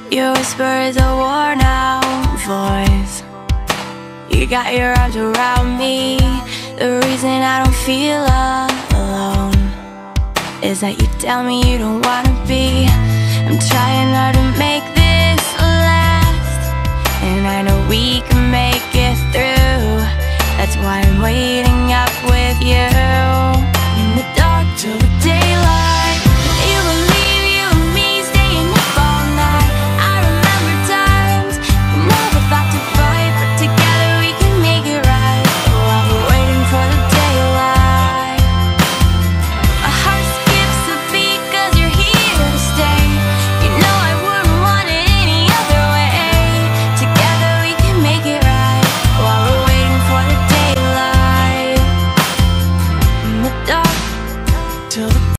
Your whisper is a worn out voice. You got your arms around me. The reason I don't feel alone is that you tell me you don't wanna be